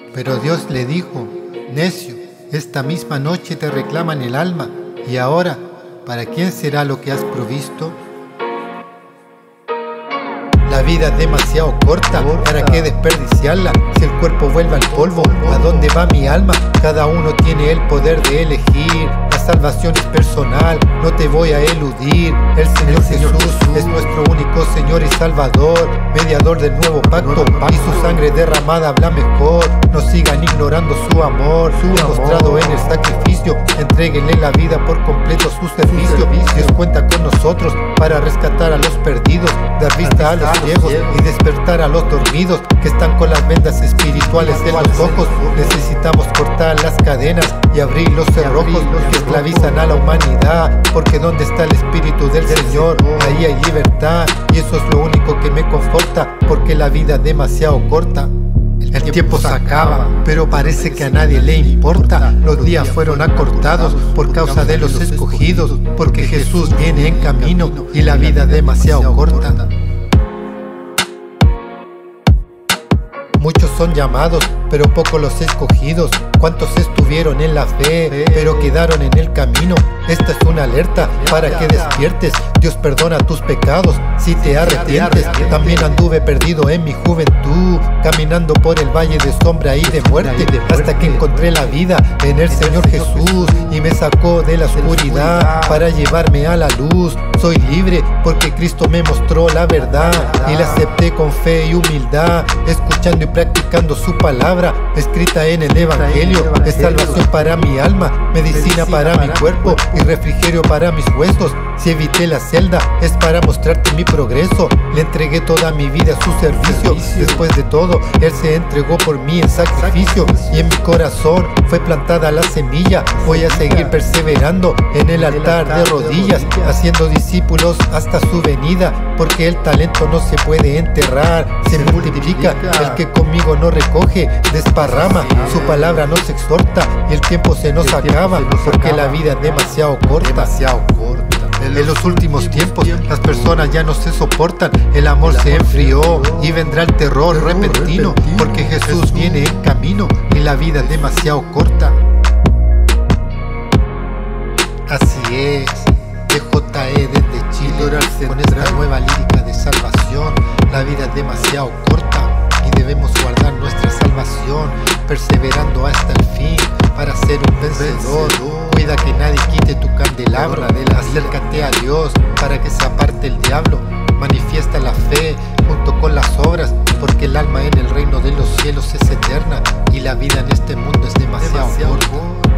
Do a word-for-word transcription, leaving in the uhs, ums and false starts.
Pero Dios le dijo: necio, esta misma noche te reclaman el alma, y ahora, ¿para quién será lo que has provisto? La vida es demasiado corta, ¿para qué desperdiciarla? Si el cuerpo vuelve al polvo, ¿a dónde va mi alma? Cada uno tiene el poder de elegir. La salvación es personal, no te voy a eludir. El Señor Jesús es nuestro único Señor y Salvador, mediador del nuevo pacto, y su sangre derramada habla mejor. No sigan ignorando su amor, demostrado en el sacrificio. Entréguenle la vida por completo, su servicio. Dios cuenta con nosotros para rescatar a los perdidos, dar vista a los ciegos y despertar a los dormidos que están con las vendas espirituales en los ojos. Necesitamos cortar las cadenas y abrir los cerrojos que esclavizan a la humanidad, porque donde está el Espíritu del Señor, ahí hay libertad, y eso es lo único que me conforta, porque la vida es demasiado corta. El tiempo se acaba, pero parece que a nadie le importa. Los días fueron acortados por causa de los escogidos, porque Jesús viene en camino y la vida es demasiado corta. Muchos son llamados, pero pocos los escogidos. Cuántos estuvieron en la fe, pero quedaron en el camino. Esta es una alerta para que despiertes. Dios perdona tus pecados si te arrepientes. También anduve perdido en mi juventud, caminando por el valle de sombra y de muerte, hasta que encontré la vida en el Señor Jesús, y me sacó de la oscuridad para llevarme a la luz. Soy libre porque Cristo me mostró la verdad, y la acepté con fe y humildad, escuchando y practicando su palabra escrita en el Evangelio. Es salvación para mi alma, medicina para mi cuerpo y refrigerio para mis huesos. Si evité la celda es para mostrarte mi progreso. Le entregué toda mi vida a su servicio. Después de todo, Él se entregó por mí en sacrificio, y en mi corazón fue plantada la semilla. Voy a seguir perseverando en el altar de rodillas, haciendo discípulos hasta su venida, porque el talento no se puede enterrar, se multiplica. El que conmigo no recoge, desparrama. Su palabra nos exhorta y el tiempo se nos acaba, porque la vida es demasiado corta. En los últimos tiempos las personas ya no se soportan, el amor se enfrió y vendrá el terror repentino, porque Jesús viene en camino y la vida es demasiado corta. Así es, D J E desde Chile, con esta nueva lírica de salvación. La vida es demasiado corta y debemos guardar nuestra salvación, perseverando hasta el fin para ser un vencedor. Cuida que nadie quite tu candelabro, acércate a Dios para que se aparte el diablo. Manifiesta la fe junto con las obras, porque el alma en el reino de los cielos es eterna y la vida en este mundo es demasiado corta.